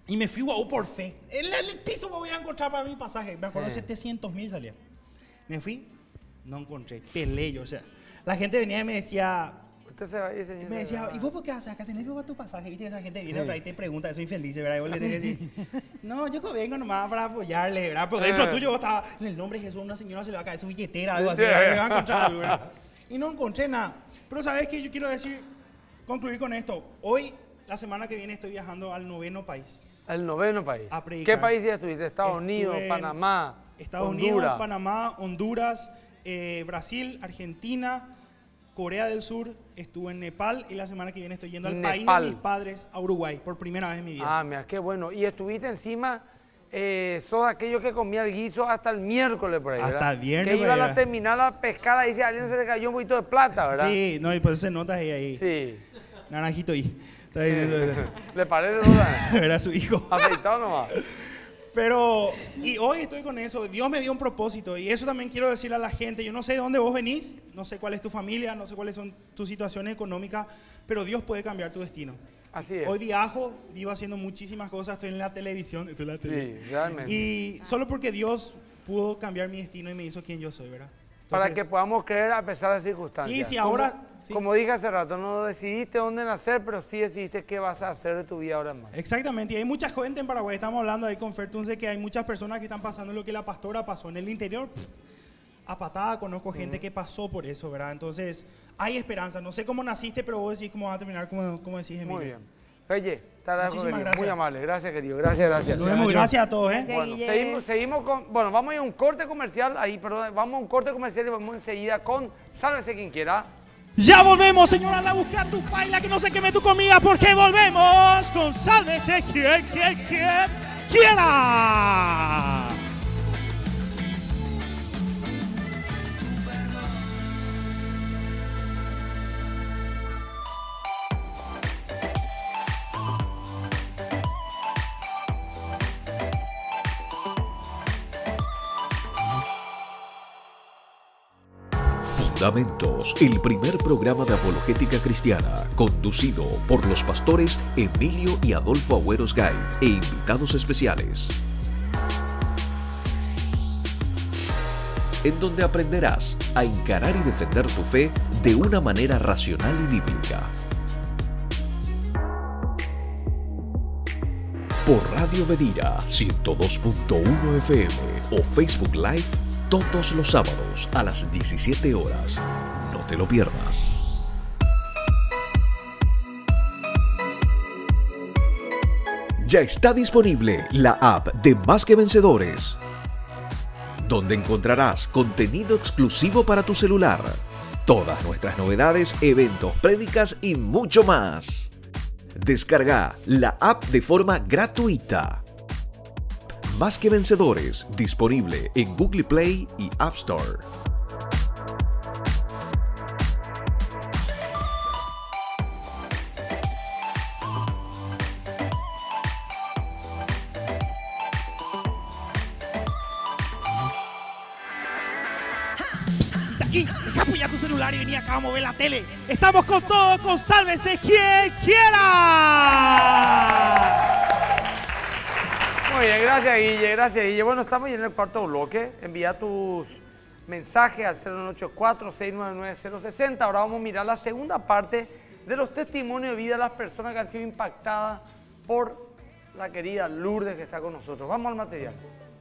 Y me fui guau por fe. En el, el piso me voy a encontrar para mi pasaje. Me acuerdo, Sí. setecientos mil salía. Me fui, no encontré. Peleé yo, o sea. La gente venía y me decía... Usted se va a ir, señor. Me decía, ¿y vos por qué haces acá? ¿Tenés para tu pasaje? ¿Viste? Esa gente viene Sí. otra vez y te pregunta, soy infeliz, ¿verdad? Y vos le tenés que decir, no, yo vengo nomás para apoyarle, ¿verdad? Pero dentro Eh. tuyo vos estaba, en el nombre de Jesús, una señora se le va a caer su billetera, algo así, Sí. ¿verdad? Me va a encontrar algo, ¿verdad? Y no encontré nada. Pero ¿sabes qué? Yo quiero decir, concluir con esto. Hoy, la semana que viene, estoy viajando al noveno país. El noveno país. A predicar. ¿Qué país ya estuviste? Estados Estuve Unidos, en Panamá, Estados Honduras. Unidos, Panamá, Honduras, eh, Brasil, Argentina, Corea del Sur, estuve en Nepal y la semana que viene estoy yendo al país Nepal. de mis padres, a Uruguay, por primera vez en mi vida. Ah, mira, qué bueno. Y estuviste encima, eh, sos aquello que comía el guiso hasta el miércoles por ahí, Hasta ¿verdad? el viernes, Que iban a ¿verdad? terminar a pescar ahí, si a alguien se le cayó un poquito de plata, ¿verdad? Sí, no, y por eso se nota ahí, ahí. Sí. Naranjito ahí. Está ahí, ¿Le parece, Dora? era su hijo. Afeitado nomás. Pero, y hoy estoy con eso. Dios me dio un propósito. Y eso también quiero decirle a la gente. Yo no sé de dónde vos venís, no sé cuál es tu familia, no sé cuáles son tus situaciones económicas, pero Dios puede cambiar tu destino. Así es. Hoy viajo, vivo haciendo muchísimas cosas, estoy en la televisión. Estoy en la tele. Sí, realmente. Y solo porque Dios pudo cambiar mi destino y me hizo quien yo soy, ¿verdad? Para Entonces, que podamos creer a pesar de las circunstancias. Sí, sí, Como- ahora- sí. Como dije hace rato, no decidiste dónde nacer, pero sí decidiste qué vas a hacer de tu vida ahora más. Exactamente, y hay mucha gente en Paraguay, estamos hablando ahí con Fertun de que hay muchas personas que están pasando lo que la pastora pasó en el interior. Pff, a patada conozco gente que pasó por eso, ¿verdad? Entonces, hay esperanza. No sé cómo naciste, pero vos decís cómo va a terminar, como, como decís, Emilio. Muy bien. Reyes, te agradezco, Muchísimas querido. gracias. Muy amable. Gracias, querido. Gracias, gracias. Nos vemos, gracias a todos, ¿eh? Bueno, seguimos, seguimos con... Bueno, vamos a ir a un corte comercial. Ahí, perdón, vamos a un corte comercial y vamos enseguida con Sálvese quien quiera. Ya volvemos, señora, anda a buscar tu paila, que no se queme tu comida, porque volvemos con Sálvese quien, quien, quien quiera. Fundamentos, el primer programa de apologética cristiana, conducido por los pastores Emilio y Adolfo Agüeros Gay e invitados especiales. En donde aprenderás a encarar y defender tu fe de una manera racional y bíblica. Por Radio Bedira ciento dos punto uno F M o Facebook Live todos los sábados a las diecisiete horas. No te lo pierdas. Ya está disponible la app de Más que Vencedores, donde encontrarás contenido exclusivo para tu celular, todas nuestras novedades, eventos, prédicas y mucho más. Descarga la app de forma gratuita. Más que Vencedores, disponible en Google Play y App Store. Y deja apoyar tu celular y vení acá a mover la tele. Estamos con todo, con Sálvese quien quiera. Muy bien, gracias Guille, gracias Guille. Bueno, estamos ya en el cuarto bloque. Envía tus mensajes al cero nueve ocho cuatro, seis nueve nueve, cero seis cero. Ahora vamos a mirar la segunda parte de los testimonios de vida de las personas que han sido impactadas por la querida Lourdes que está con nosotros. Vamos al material.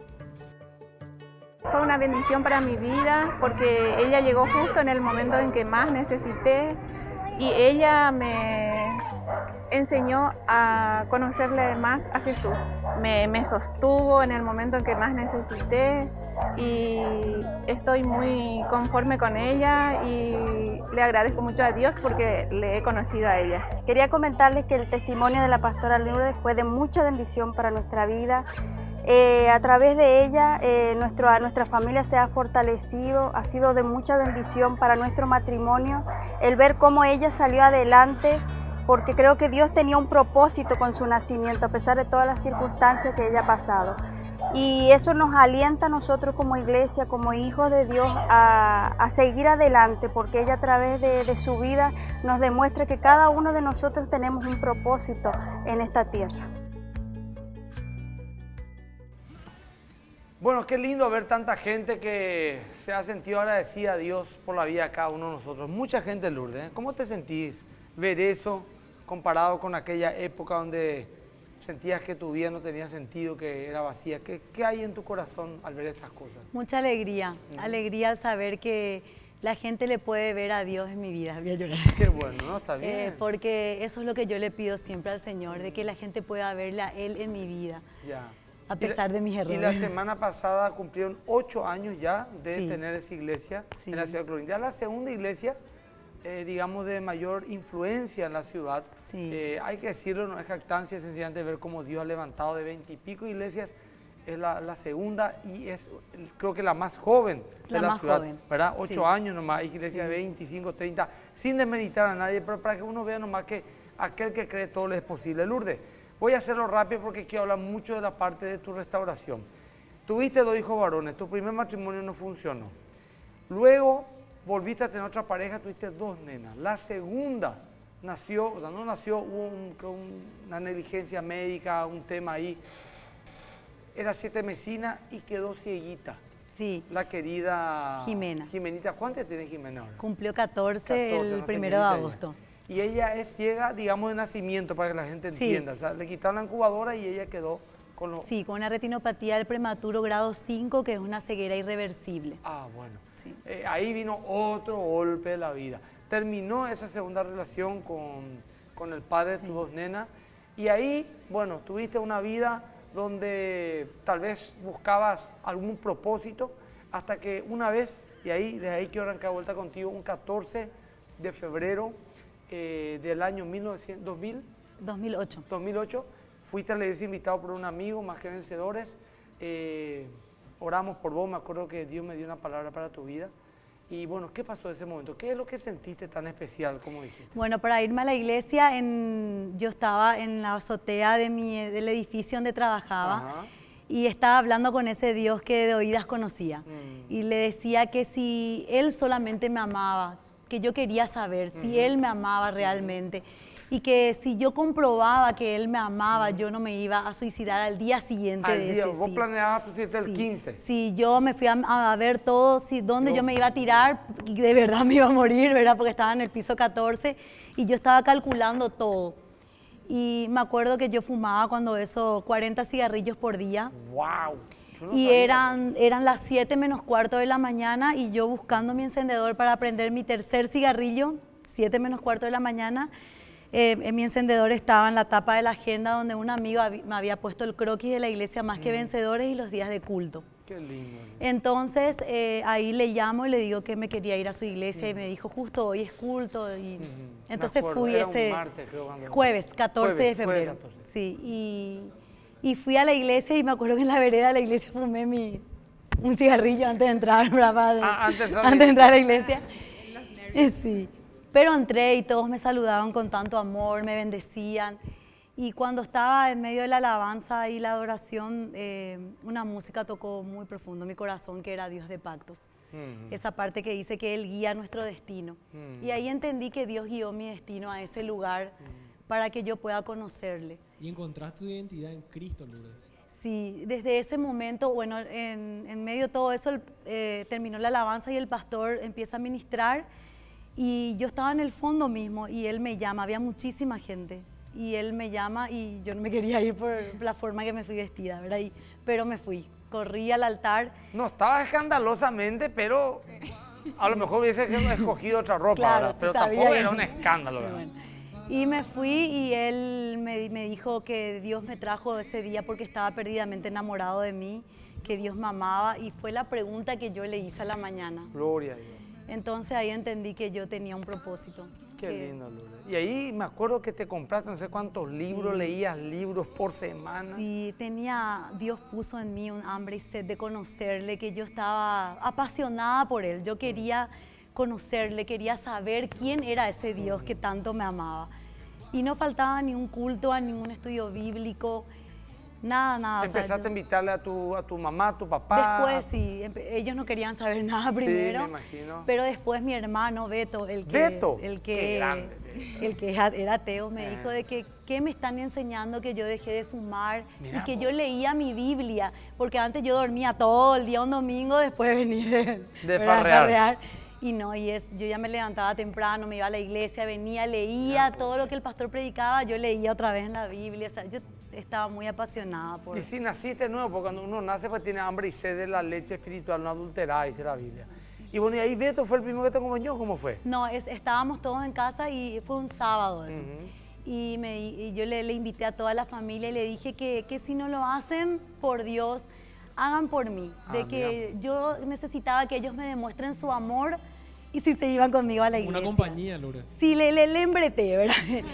Fue una bendición para mi vida porque ella llegó justo en el momento en que más necesité y ella me enseñó a conocerle más a Jesús. Me, me sostuvo en el momento en que más necesité y estoy muy conforme con ella y le agradezco mucho a Dios porque le he conocido a ella. Quería comentarles que el testimonio de la pastora Lourdes fue de mucha bendición para nuestra vida. Eh, a través de ella eh, nuestro, nuestra familia se ha fortalecido, ha sido de mucha bendición para nuestro matrimonio el ver cómo ella salió adelante, porque creo que Dios tenía un propósito con su nacimiento a pesar de todas las circunstancias que ella ha pasado. Y eso nos alienta a nosotros como iglesia, como hijos de Dios, a, a seguir adelante, porque ella a través de, de su vida nos demuestra que cada uno de nosotros tenemos un propósito en esta tierra. Bueno, qué lindo ver tanta gente que se ha sentido agradecida a Dios por la vida de cada uno de nosotros. Mucha gente, Lourdes, ¿eh? ¿Cómo te sentís ver eso comparado con aquella época donde sentías que tu vida no tenía sentido, que era vacía? ¿Qué, qué hay en tu corazón al ver estas cosas? Mucha alegría, uh-huh. alegría al saber que la gente le puede ver a Dios en mi vida. Voy a llorar. Qué bueno, ¿no? Está bien. Eh, porque eso es lo que yo le pido siempre al Señor, de que la gente pueda verle a Él en mi vida. Ya. A pesar la, de mis errores. Y la semana pasada cumplieron ocho años ya de sí. tener esa iglesia sí. en la ciudad de Clorinda. La segunda iglesia, eh, digamos, de mayor influencia en la ciudad. Sí. Eh, hay que decirlo, no es jactancia, es sencillamente ver cómo Dios ha levantado de veintipico iglesias. Es la, la segunda y es, creo que la más joven de la, la más ciudad. Joven. ¿Verdad? Ocho sí. años nomás, hay iglesias sí. de veinticinco, treinta, sin desmeritar a nadie, pero para que uno vea nomás que aquel que cree todo le es posible. Lourdes, voy a hacerlo rápido porque quiero hablar mucho de la parte de tu restauración. Tuviste dos hijos varones, tu primer matrimonio no funcionó. Luego volviste a tener otra pareja, tuviste dos nenas. La segunda nació, o sea, no nació, hubo un, un, una negligencia médica, un tema ahí. Era siete mesina y quedó cieguita. Sí. La querida Jimena. Jimenita, ¿cuántas tiene Jimena ahora? Cumplió catorce, catorce el primero de agosto. Y ella es ciega, digamos, de nacimiento, para que la gente entienda. Sí. O sea, le quitaron la incubadora y ella quedó con lo... Sí, con una retinopatía del prematuro grado cinco, que es una ceguera irreversible. Ah, bueno. Sí. Eh, ahí vino otro golpe de la vida. Terminó esa segunda relación con, con el padre de tus sí. dos nenas. Y ahí, bueno, tuviste una vida donde tal vez buscabas algún propósito, hasta que una vez, y ahí, desde ahí quiero arrancar vuelta contigo, un catorce de febrero eh, del año mil novecientos, dos mil, dos mil ocho. dos mil ocho, fuiste a la iglesia invitado por un amigo, Más que Vencedores, eh, oramos por vos, me acuerdo que Dios me dio una palabra para tu vida. Y bueno, ¿qué pasó en ese momento? ¿Qué es lo que sentiste tan especial, como dijiste? Bueno, para irme a la iglesia, en, yo estaba en la azotea de mi, del edificio donde trabajaba. Ajá. Y estaba hablando con ese Dios que de oídas conocía. Mm. Y le decía que si Él solamente me amaba, que yo quería saber si uh-huh. Él me amaba realmente. Uh-huh. Y que si yo comprobaba que Él me amaba, uh-huh. yo no me iba a suicidar al día siguiente al de día, ese. ¿Vos sí. planeabas tu suicidio sí. el quince? Sí, yo me fui a, a ver todo, si, dónde yo, yo me iba a tirar, y de verdad me iba a morir, ¿verdad? Porque estaba en el piso catorce y yo estaba calculando todo. Y me acuerdo que yo fumaba cuando eso, cuarenta cigarrillos por día. ¡Wow! No y eran, eran las siete menos cuarto de la mañana y yo buscando mi encendedor para prender mi tercer cigarrillo, siete menos cuarto de la mañana. Eh, en mi encendedor estaba en la tapa de la agenda donde un amigo hab- me había puesto el croquis de la iglesia Más mm. que Vencedores y los días de culto. Qué lindo. Entonces eh, ahí le llamo y le digo que me quería ir a su iglesia mm. y me dijo justo hoy es culto. Y mm. entonces fui Era ese un martes, creo, cuando... jueves, catorce jueves, de febrero. Jueves, catorce. Sí, y, y fui a la iglesia y me acuerdo que en la vereda de la iglesia fumé mi, un cigarrillo antes de entrar, ¿verdad? Ah, antes de entrar, antes de entrar a la iglesia. Sí. Pero entré y todos me saludaban con tanto amor, me bendecían. Y cuando estaba en medio de la alabanza y la adoración, eh, una música tocó muy profundo mi corazón, que era Dios de pactos. Mm. Esa parte que dice que Él guía nuestro destino. Mm. Y ahí entendí que Dios guió mi destino a ese lugar mm. para que yo pueda conocerle. Y encontraste tu identidad en Cristo, Lourdes. Sí, desde ese momento, bueno, en, en medio de todo eso, eh, terminó la alabanza y el pastor empieza a ministrar. Y yo estaba en el fondo mismo y él me llama, había muchísima gente. Y él me llama y yo no me quería ir por la forma que me fui vestida, ¿verdad? Y, pero me fui, corrí al altar. No, estaba escandalosamente, pero a lo mejor hubiese escogido otra ropa, claro, ¿verdad? Pero sí, tampoco era un escándalo, ¿verdad? Sí, bueno. Y me fui y él me, me dijo que Dios me trajo ese día porque estaba perdidamente enamorado de mí, que Dios me amaba y fue la pregunta que yo le hice a la mañana. Gloria a Dios. Entonces ahí entendí que yo tenía un propósito. Qué que... lindo, Lourdes. Y ahí me acuerdo que te compraste no sé cuántos libros, sí. leías libros por semana. Sí, tenía, Dios puso en mí un hambre y sed de conocerle, que yo estaba apasionada por Él. Yo quería conocerle, quería saber quién era ese Dios que tanto me amaba. Y no faltaba ni un culto, a ningún estudio bíblico. Nada, nada. Empezaste o sea, yo- a invitarle a tu, a tu mamá, a tu papá. Después sí, empe- ellos no querían saber nada primero. Sí, me imagino. Pero después mi hermano Beto, el que, ¿Beto? el que, Qué grande, el que era era ateo, me Eh. dijo de que qué me están enseñando que yo dejé de fumar Mirá y que vos. yo leía mi Biblia, porque antes yo dormía todo el día un domingo después de venir de, De ¿verdad? farrear. Y no, y es, yo ya me levantaba temprano, me iba a la iglesia, venía, leía todo lo que el pastor predicaba, yo leía otra vez en la Biblia, o sea, yo estaba muy apasionada por... Y si naciste de nuevo, porque cuando uno nace pues tiene hambre y sed de la leche espiritual no adulterada, dice la Biblia. Y bueno, y ahí Beto fue el primero que te acompañó, ¿cómo fue? No, es- estábamos todos en casa y fue un sábado eso. Ujú. Y, me, di- y yo le, le invité a toda la familia y le dije que, que si no lo hacen por Dios, hagan por mí. Ah, de que yo necesitaba que ellos me demuestren su amor y si se iban conmigo a la iglesia. Una compañía, Lourdes. Sí, le, le, le embreté, ¿verdad?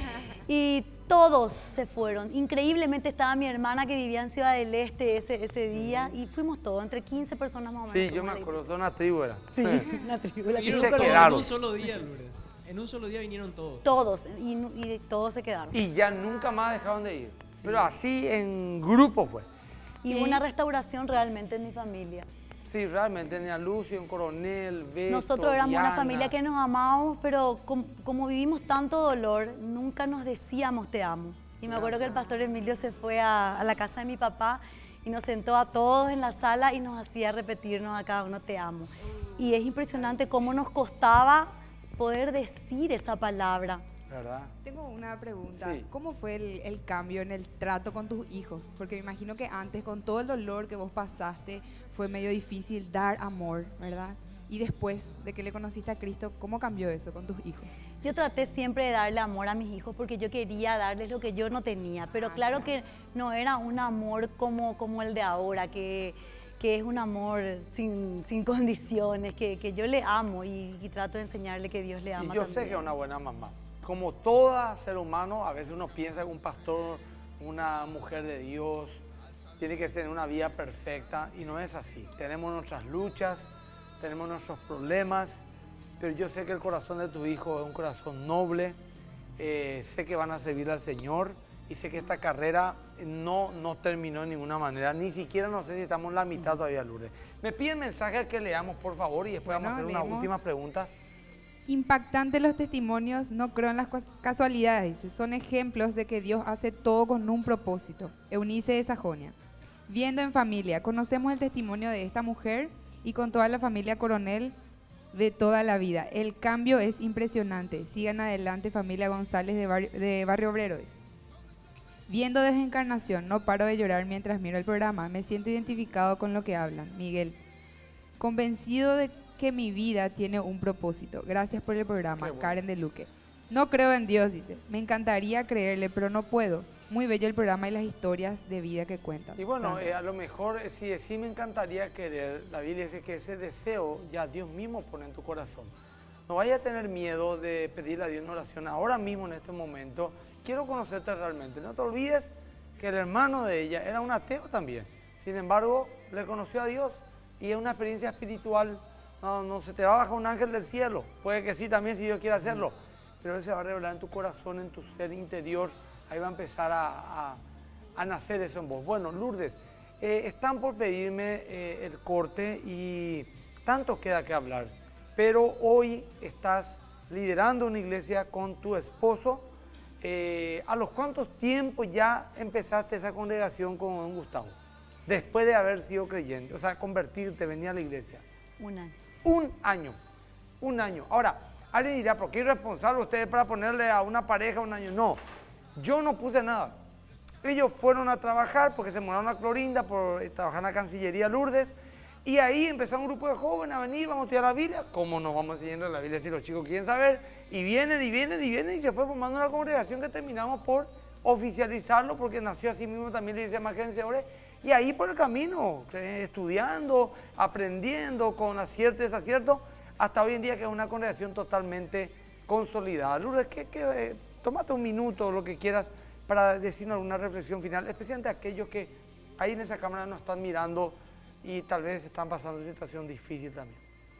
Y todos se fueron. Increíblemente estaba mi hermana que vivía en Ciudad del Este ese, ese día y fuimos todos, entre quince personas más o menos. Sí, yo fuimos me a la acuerdo, de una tribu era. iglesia. Sí, una tribu. la Vinieron tribu se todos quedaron. en un solo día, Lourdes. En un solo día vinieron todos. Todos, y, nu- y todos se quedaron. Y ya nunca más dejaron de ir. Pero así en grupo fue. Y hubo una restauración realmente en mi familia. Sí, realmente tenía Lucio, un coronel, Beto, Nosotros éramos Diana. una familia que nos amábamos, pero com- como vivimos tanto dolor, nunca nos decíamos te amo. Y me acuerdo que el pastor Emilio se fue a, a la casa de mi papá y nos sentó a todos en la sala y nos hacía repetirnos a cada uno te amo. Y es impresionante cómo nos costaba poder decir esa palabra. ¿Verdad? Tengo una pregunta. Sí. ¿Cómo fue el, el cambio en el trato con tus hijos? Porque me imagino que antes, con todo el dolor que vos pasaste, fue medio difícil dar amor, ¿verdad? Y después de que le conociste a Cristo, ¿cómo cambió eso con tus hijos? Yo traté siempre de darle amor a mis hijos porque yo quería darles lo que yo no tenía, pero claro que no era un amor como, como el de ahora, que, que es un amor sin, sin condiciones, que, que yo le amo y, y trato de enseñarle que Dios le ama Y yo también. sé que es una buena mamá. Como todo ser humano, a veces uno piensa que un pastor, una mujer de Dios, tiene que tener una vida perfecta y no es así. Tenemos nuestras luchas, tenemos nuestros problemas, pero yo sé que el corazón de tu hijo es un corazón noble, eh, sé que van a servir al Señor y sé que esta carrera no, no terminó de ninguna manera, ni siquiera no sé si estamos en la mitad todavía, Lourdes. Me piden mensajes que leamos, por favor, y después Bueno, vamos a hacer unas leemos. últimas preguntas. Impactantes los testimonios, no creo en las cos- casualidades, dice. Son ejemplos de que Dios hace todo con un propósito. Eunice de Sajonia. Viendo en familia, conocemos el testimonio de esta mujer y con toda la familia Coronel de toda la vida. El cambio es impresionante. Sigan adelante, familia González de Barrio, de Barrio Obrero, dice. Viendo desde Encarnación, no paro de llorar mientras miro el programa. Me siento identificado con lo que hablan. Miguel. Convencido de que mi vida tiene un propósito. Gracias por el programa. Karen de Luque. No creo en Dios, dice. Me encantaría creerle, pero no puedo. Muy bello el programa y las historias de vida que cuentan. Y bueno, Sandra. eh, a lo mejor eh, si sí me encantaría querer, la Biblia dice que ese deseo ya Dios mismo pone en tu corazón. No vayas a tener miedo de pedirle a Dios en oración ahora mismo en este momento. Quiero conocerte realmente. No te olvides que el hermano de ella era un ateo también. Sin embargo, le conoció a Dios y es una experiencia espiritual. No, no se te va a bajar un ángel del cielo. Puede que sí también si Dios quiere hacerlo. Pero Él se va a revelar en tu corazón, en tu ser interior. Ahí va a empezar a, a, a nacer eso en vos. Bueno, Lourdes, eh, están por pedirme eh, el corte y tanto queda que hablar. Pero hoy estás liderando una iglesia con tu esposo. Eh, ¿A los cuántos tiempos ya empezaste esa congregación con Gustavo? Después de haber sido creyente, o sea, convertirte, venir a la iglesia. Un año. Un año, un año. Ahora, alguien dirá, ¿por qué irresponsable ustedes para ponerle a una pareja un año? No, yo no puse nada. Ellos fueron a trabajar porque se mudaron a Clorinda por eh, trabajar en la Cancillería Lourdes y ahí empezó un grupo de jóvenes a venir, vamos a estudiar la Biblia. ¿Cómo nos vamos siguiendo la Biblia si los chicos quieren saber? Y vienen y vienen y vienen y se fue formando una congregación que terminamos por oficializarlo porque nació así mismo también la iglesia más vencedores. Y ahí por el camino, eh, estudiando, aprendiendo con acierto y desacierto, hasta hoy en día que es una congregación totalmente consolidada. Lourdes, ¿qué, qué, eh, tómate un minuto, lo que quieras, para decirnos alguna reflexión final, especialmente aquellos que ahí en esa cámara nos están mirando y tal vez están pasando una situación difícil también.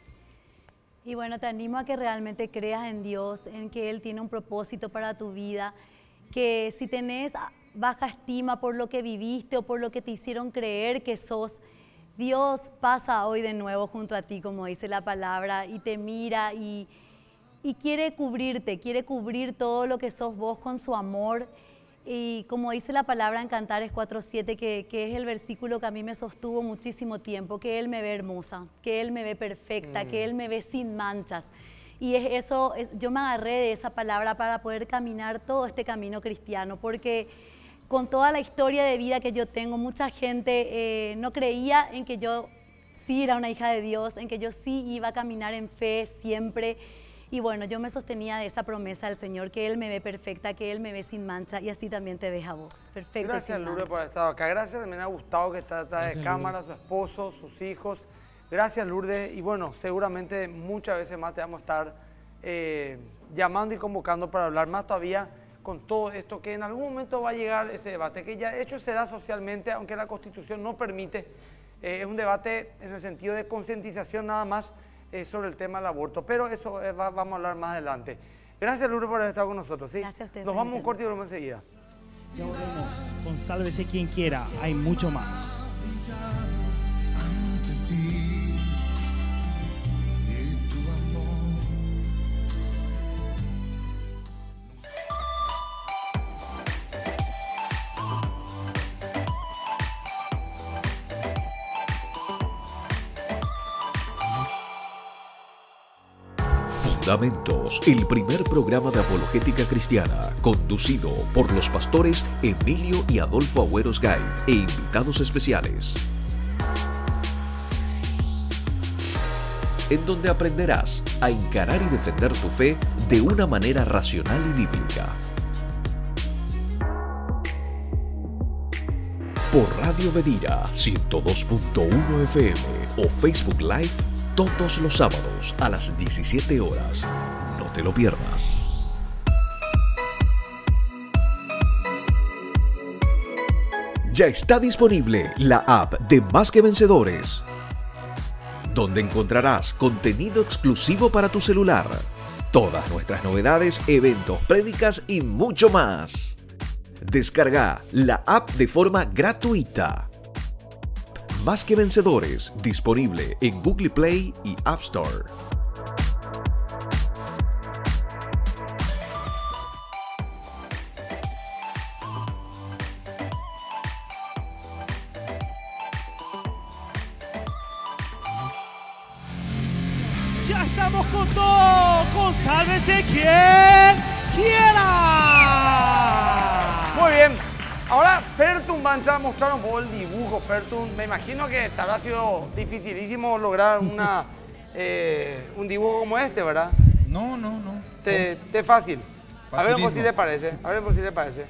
Y bueno, te animo a que realmente creas en Dios, en que Él tiene un propósito para tu vida, que si tenés baja estima por lo que viviste o por lo que te hicieron creer que sos, Dios pasa hoy de nuevo junto a ti, como dice la palabra, y te mira y, y quiere cubrirte, quiere cubrir todo lo que sos vos con su amor. Y como dice la palabra en Cantares cuatro siete, que, que es el versículo que a mí me sostuvo muchísimo tiempo, que Él me ve hermosa, que Él me ve perfecta, mm. que Él me ve sin manchas. Y es eso, es, yo me agarré de esa palabra para poder caminar todo este camino cristiano, porque con toda la historia de vida que yo tengo, mucha gente eh, no creía en que yo sí era una hija de Dios, en que yo sí iba a caminar en fe siempre. Y bueno, yo me sostenía de esa promesa del Señor, que Él me ve perfecta, que Él me ve sin mancha, y así también te ves a vos, perfecta. Gracias, Lourdes, por haber estado acá. Gracias también a Gustavo, que está detrás de cámara, su esposo, sus hijos. Gracias, Lourdes. Y bueno, seguramente muchas veces más te vamos a estar eh, llamando y convocando para hablar más todavía con todo esto, que en algún momento va a llegar ese debate, que ya de hecho se da socialmente, aunque la Constitución no permite. Eh, es un debate en el sentido de concientización nada más eh, sobre el tema del aborto, pero eso eh, va, vamos a hablar más adelante. Gracias, Lourdes, por haber estado con nosotros. ¿sí? Gracias a ustedes. Nos vamos a un corte y volvemos enseguida. Ya volvemos con Sálvese quien quiera, hay mucho más. Fundamentos, el primer programa de apologética cristiana, conducido por los pastores Emilio y Adolfo Agüeros Gay e invitados especiales, en donde aprenderás a encarar y defender tu fe de una manera racional y bíblica. Por Radio Bedira ciento dos punto uno F M o Facebook Live todos los sábados a las diecisiete horas. No te lo pierdas. Ya está disponible la app de Más que Vencedores, donde encontrarás contenido exclusivo para tu celular, todas nuestras novedades, eventos, prédicas y mucho más. Descarga la app de forma gratuita. Más que Vencedores, disponible en Google Play y App Store. Ya estamos con todo, con Sálvese quien quiera. Muy bien. Ahora, Fertun va a entrar a mostrar un poco el dibujo. Fertun, me imagino que te habrá sido dificilísimo lograr una, eh, un dibujo como este, ¿verdad? No, no, no. Te, te es fácil. A ver por si te parece. A ver por si te parece.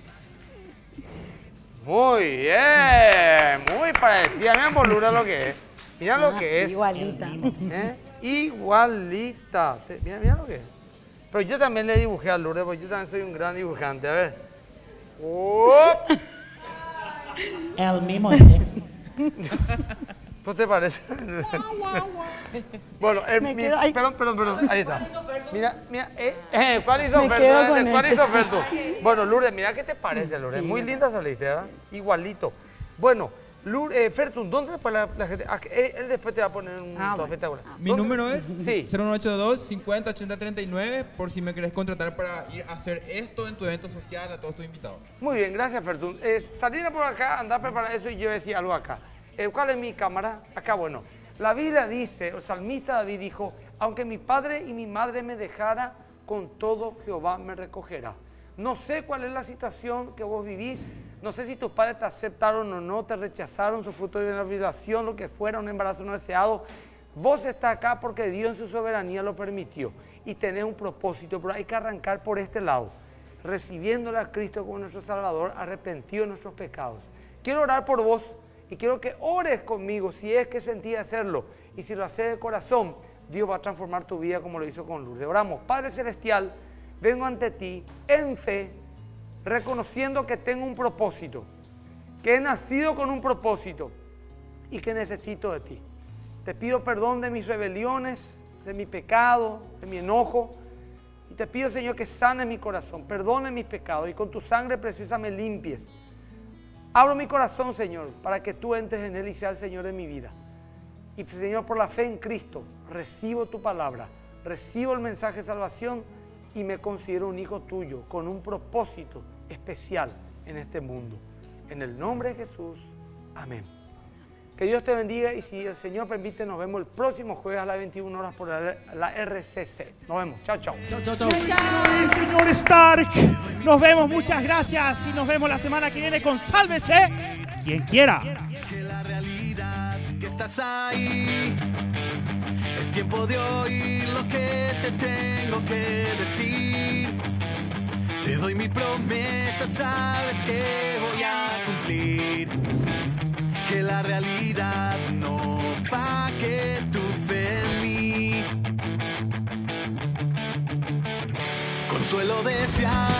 Muy bien, muy parecida. Mira por Lourdes lo que es. Mira lo que es. Igualita. ¿Eh? Igualita. Mira, mira lo que es. Pero yo también le dibujé a Lourdes, porque yo también soy un gran dibujante. A ver. ¡Oh! El mismo este. ¿Pues te parece? Bueno, el, mi, quedo, perdón, perdón, perdón, ahí está. Mira, mira, eh, eh, ¿cuál hizo Me Ferto? quedo con ¿Cuál este. hizo Ferto? Bueno, Lourdes, mira qué te parece, Lourdes. Sí. Muy linda saliste, ¿verdad? Igualito. Bueno, Lourdes, eh, Fertun, ¿dónde después la, la gente? Ah, él, él después te va a poner un Ah, trofeo. bueno. Mi número es Sí. cero nueve ocho dos, cincuenta, ochenta, treinta y nueve, por si me querés contratar para ir a hacer esto en tu evento social a todos tus invitados. Muy bien, gracias, Fertun. Eh, salir por acá, andar a preparar eso y yo decía algo acá. Eh, ¿Cuál es mi cámara? Acá, bueno. La Biblia dice, el salmista David dijo, aunque mi padre y mi madre me dejara, con todo Jehová me recogerá. No sé cuál es la situación que vos vivís, no sé si tus padres te aceptaron o no, te rechazaron, su fruto de una violación, lo que fuera, un embarazo no deseado. Vos estás acá porque Dios en su soberanía lo permitió y tenés un propósito, pero hay que arrancar por este lado, recibiéndole a Cristo como nuestro Salvador, arrepentido de nuestros pecados. Quiero orar por vos y quiero que ores conmigo si es que sentís hacerlo, y si lo haces de corazón, Dios va a transformar tu vida como lo hizo con Lourdes. Oramos. Padre Celestial, vengo ante ti en fe, reconociendo que tengo un propósito, que he nacido con un propósito y que necesito de ti. Te pido perdón de mis rebeliones, de mi pecado, de mi enojo. Y te pido, Señor, que sanes mi corazón, perdone mis pecados y con tu sangre preciosa me limpies. Abro mi corazón, Señor, para que tú entres en él y seas el Señor de mi vida. Y, Señor, por la fe en Cristo, recibo tu palabra, recibo el mensaje de salvación y me considero un hijo tuyo con un propósito especial en este mundo. En el nombre de Jesús, amén. Que Dios te bendiga y si el Señor permite, nos vemos el próximo jueves a las veintiuna horas por la, la R C C. Nos vemos. Chao, chao. Chao, chao, chao. El señor Stark. Nos vemos, muchas gracias y nos vemos la semana que viene con Sálvese quien quiera. Que la realidad que estás ahí, es tiempo de oír lo que te tengo que decir. Te doy mi promesa, sabes que voy a cumplir. Que la realidad no pague tu fe en mí. Consuelo desear